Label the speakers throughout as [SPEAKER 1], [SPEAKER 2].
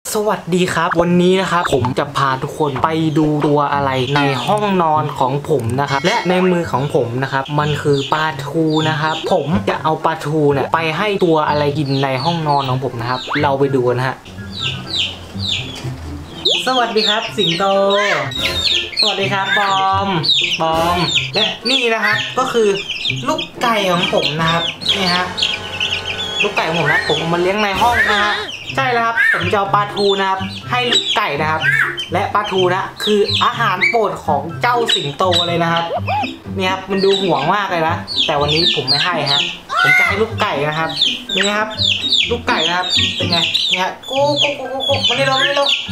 [SPEAKER 1] สวัสดีครับวันนี้นะครับผมจะพาทุกคนไปดูตัวอะไรในห้องนอนของผมนะครับและในมือของผมนะครับมันคือปลาทูนะครับผมจะเอาปลาทูเนี่ยไปให้ตัวอะไรกินในห้องนอนของผมนะครับเราไปดูนะฮะสวัสดีครับสิงโตสวัสดีครับบอมและนี่นะครับก็คือลูกไก่ของผมนะครับนี่ฮะลูกไก่ของผมนะผมเอามาเลี้ยงในห้องนะฮะใช่แล้วครับผมจะเอาปลาทูนะครับให้ลูกไก่นะครับและปลาทูนะคืออาหารโปรดของเจ้าสิงโตเลยนะครับนี่ครับมันดูห่วงมากเลยนะแต่วันนี้ผมไม่ให้ครับผมจะให้ลูกไก่นะครับนี่ครับลูกไก่นะครับเป็นไงนี่ฮะกูมานี่มา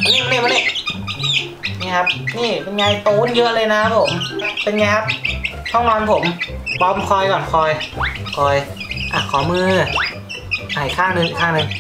[SPEAKER 1] นี่ครับนี่เป็นไงโตเยอะเลยนะครับผมเป็นไงครับห้องนอนผมบอมคอยก่อนคอยอ่ะขอมือข้างหนึ่ง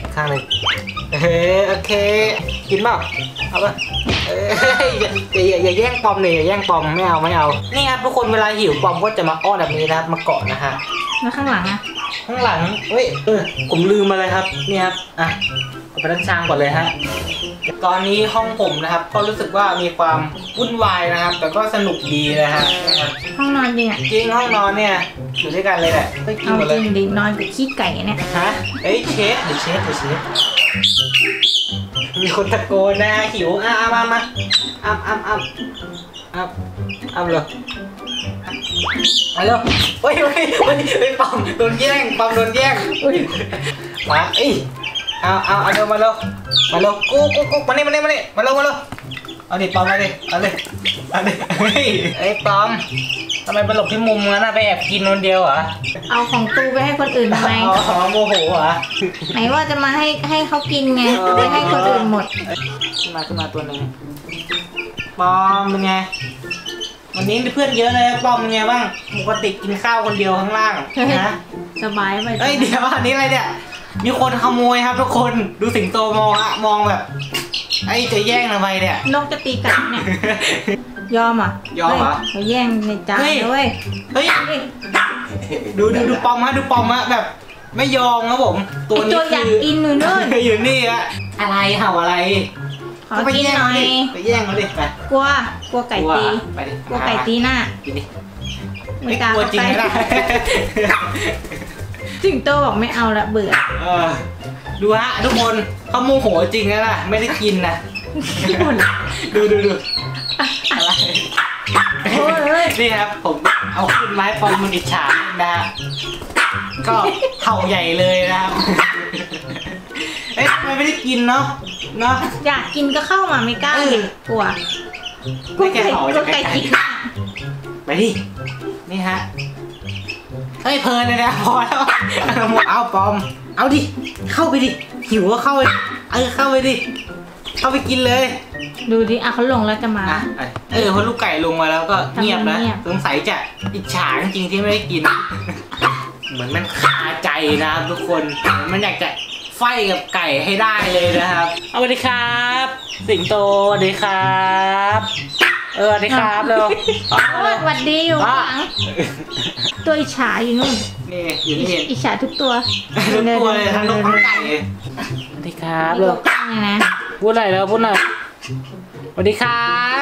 [SPEAKER 1] โอเคกินเปล่าเอาป่ะอย่าแย่งปอมเลยอย่าแย่งปอมไม่เอานี่ครับทุกคนเวลาหิวปอมก็จะมาอ้อนแบบนี้นะครับมาเกาะนะฮะ
[SPEAKER 2] แล้วข้างหลังอะ
[SPEAKER 1] ข้างหลังผมลืมมาเลยครับนี่ครับอ่ะเอาไปด้านช่างก่อนเลยฮะตอนนี้ห้องผมนะครับก็รู้สึกว่ามีความวุ่นวายนะครับแต่ก็สนุกดีนะฮะ
[SPEAKER 2] ห้องนอนจริงอะ
[SPEAKER 1] จริงห้องนอนเนี่ยอยู่ด้วยกันเลยแหละ
[SPEAKER 2] เอาจริงดินอนกับขี้ไก่เนี่ย
[SPEAKER 1] ฮะเชฟมีคนตะโกนนะหิวมาเอาเลยเฮ้ยปอมโดนแย่งมาเอาเดินมาเร็วกูมานี่มาเร็วเอาดิปอมมาดิเอาเลยไอ้ปอมทำไมไปหลบที่มุมงั้นนะไปแอบกินคนเดียวเหรอ
[SPEAKER 2] เอาของตูไปให้คนอื่นทำไม
[SPEAKER 1] โมโหเหรอ
[SPEAKER 2] ไหนว่าจะมาให้เขากินไงไปให้คนอื่นหมด
[SPEAKER 1] ขึ้นมาตัวนึงปอมเป็นไงวันนี้เพื่อนเยอะเลยปอมเป็นไงบ้างปกติกินข้าวคนเดียวข้างล่างนะ
[SPEAKER 2] สบายไป
[SPEAKER 1] เดี๋ยวอันนี้อะไรเนี่ยมีคนขโมยครับทุกคนดูสิงโตมองแบบจะแย่งทำไมเนี่ย
[SPEAKER 2] นกจะตีกัดเนี่ยยอมเหรอเขาแย่งในจานเลย
[SPEAKER 1] เฮ้ยดูปอมแบบไม่ยอมครับผม
[SPEAKER 2] ตัวนี้อยากกินนู่น
[SPEAKER 1] อยู่นี่อะอะไรเห่าอะไร
[SPEAKER 2] ขอกินหน่อย
[SPEAKER 1] ไปแย่งเขาดิไป
[SPEAKER 2] กลัวไก่ตีกลัวไก่ตีหน้า
[SPEAKER 1] ไม่กลัวจริงนะ
[SPEAKER 2] สิงโตบอกไม่เอาละเบื่อ
[SPEAKER 1] ดูฮะทุกคนเขาโมโหจริงนะไม่ได้กินนะดูอะไรนี่ครับผมเอาขึ้นไม้ปอมมันอิจฉานะก็เห่าใหญ่เลยนะครับทำไมไม่ได้กินเนาะ
[SPEAKER 2] อยากกินก็เข้ามาไม่กล้ากลัว
[SPEAKER 1] ไม่แค่เห่าจะไก่
[SPEAKER 2] จิก
[SPEAKER 1] ไปดินี่ฮะเพลินเลยนะพอแล้วเอาปอมเอาดิเข้าไปดิหิวก็เข้าไปเข้าไปดิเข้าไปกินเลย
[SPEAKER 2] ดูดิเขาลงแล้วจะมา
[SPEAKER 1] เพราะลูกไก่ลงมาแล้วก็เงียบแล้วสงสัยจะอิจฉาจริงๆที่ไม่ได้กินเหมือนมันคาใจนะทุกคนมันอยากจะไฟกับไก่ให้ได้เลยนะครับสวัสดีครับสิงโตสวัสดีครับสวัสดีครับเร็ว
[SPEAKER 2] สวัสดีอยู่ข้างหลังตัวอิจฉาอยู่นู่น
[SPEAKER 1] นี่อยู่นี่
[SPEAKER 2] อิจฉาทุกตัว
[SPEAKER 1] เลยทั้งนกทั้งไก่สวัสดีครับเร็วพูดหน่อยแล้วพูดหน่อยสวัสดีครับ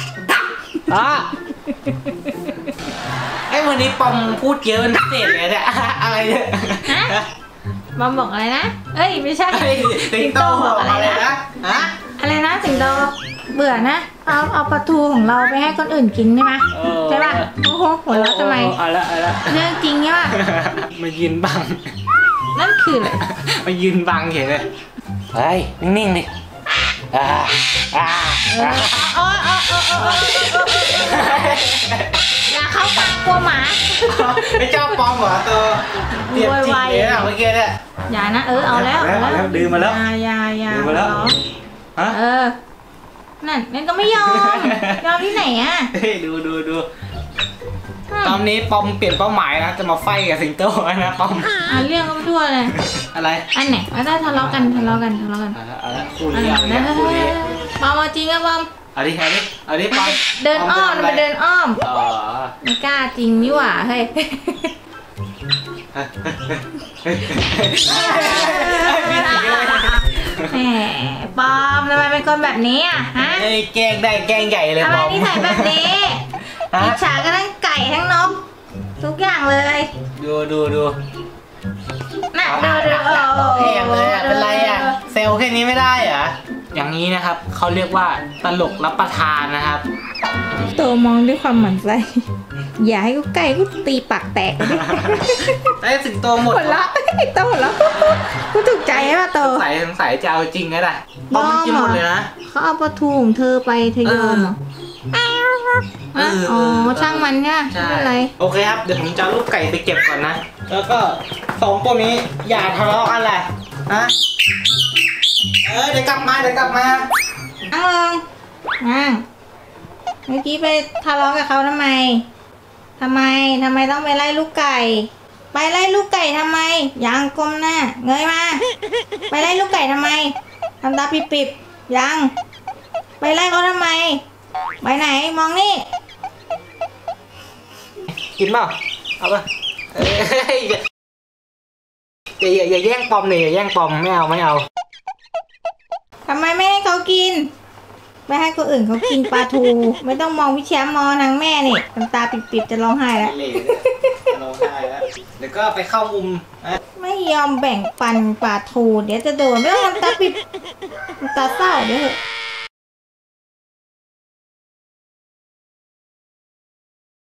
[SPEAKER 1] วันนี้ปอมพูดเยอะเป็นพิเศษเลยเนี่ยอะไรเนี่ย
[SPEAKER 2] บอมบอกอะไรนะไม่ใช่
[SPEAKER 1] สิงโตบอกอะไรนะ
[SPEAKER 2] อะไรนะสิงโตเบื่อนะเอาปลาทูของเราไปให้คนอื่นกินใช่ไหมใช่ป่ะโอ้โหหัวเราะทำไม
[SPEAKER 1] เอาละ
[SPEAKER 2] เรื่องจริงใช่ป่ะ
[SPEAKER 1] มายืนบัง
[SPEAKER 2] นั่นคืออะไร
[SPEAKER 1] มายืนบังเฉยเลยนิ่งๆดิ
[SPEAKER 2] อย่าเข้าปากกลัวหมา
[SPEAKER 1] ไม่ชอบปอมเหรอตัวเตี้ยจริงเลยเมื่อกี้เนี่ย
[SPEAKER 2] อย่านะเอาแล้ว
[SPEAKER 1] ดื่มมาแล้ว
[SPEAKER 2] อย่ามาแล้วนั่นก็ไม่ยอมที่ไหนอ่ะ
[SPEAKER 1] ดูตอนนี้ปอมเปลี่ยนเป้าหมายนะจะมาไฟกับสิงโตนะปอม
[SPEAKER 2] เรื่องก็ไม่ทั่วเลย
[SPEAKER 1] อะไร
[SPEAKER 2] อันไหนถ้าทะเลาะกันคู่นี้ปอมจริงอะปอม
[SPEAKER 1] เอาดิปอม
[SPEAKER 2] เดินอ้อมไม่กล้าจริงนี่หว่าเฮ้ย
[SPEAKER 1] มีสีอะไร
[SPEAKER 2] แหมปอมทำไมเป็นคนแบบนี้อ่ะฮะ
[SPEAKER 1] เอ้ยแกล้งได้แกล้งใหญ่เลย
[SPEAKER 2] ทำไม
[SPEAKER 1] บอม
[SPEAKER 2] นิสัยแบบนี้
[SPEAKER 1] ฮะ
[SPEAKER 2] อิจฉากันทั้งไก่ทั้งนกทุกอย่างเลย
[SPEAKER 1] ดู
[SPEAKER 2] น่ะ
[SPEAKER 1] เอา
[SPEAKER 2] ดู
[SPEAKER 1] แอบเลยอะเป็นไรอะเซลแค่นี้ไม่ได้เหรออย่างนี้นะครับเขาเรียกว่าตลกรับประทานนะครับ
[SPEAKER 2] โตมองด้วยความหมั่นไส้อย่าให้กูไก่กูตีปากแตกเลย
[SPEAKER 1] ไอ้สิงโตหมด
[SPEAKER 2] หัวเราะโตหัวเราะกูถูกใจใช่ป่ะโต
[SPEAKER 1] สงสัยจะเอาจริงนะล่ะเพราะมันกินหมดเลยนะ
[SPEAKER 2] เขาเอาปลาทูของเธอไปเธอยอมเหรอ
[SPEAKER 1] เออ
[SPEAKER 2] อ๋อช่างมันเนี่ยไม่
[SPEAKER 1] ใช่
[SPEAKER 2] เป็นไร
[SPEAKER 1] โอเคครับเดี๋ยวผมจะเอาลูกไก่ไปเก็บก่อนนะแล้วก็สองตัวนี้อย่าทะเลาะกันแหละนะเดี๋ยวกลับมา
[SPEAKER 2] นั่งลงนั่งเมื่อกี้ไปทะเลาะกับเขาทำไมต้องไปไล่ลูกไก่ ไปไล่ลูกไก่ทำไมยังก้มหน้าเงยมาไปไล่ลูกไก่ทำไมทำตาปิบๆยังไปไล่เขาทำไมไปไหนมองนี่
[SPEAKER 1] กินเปล่าเอาป่ะอย่าแย่งปอมเลยอย่าแย่งปอมไม่เอา
[SPEAKER 2] ทำไมไม่ให้เขากินไม่ให้คนอื่นเขากินปลาทู ไม่ต้องมองพี่แชมป์มองทางแม่นี่ทำตาปิบๆจะร้องไห้แล้ว
[SPEAKER 1] เหล่เราได้แล้วเดี๋ยวก็ไปเข้ามุมนะ
[SPEAKER 2] ไม่ยอมแบ่งปันปลาทูเดี๋ยวจะโดนไม่ต้องทำตาปิบทำตาเศร้าเดี๋ยวเถอะ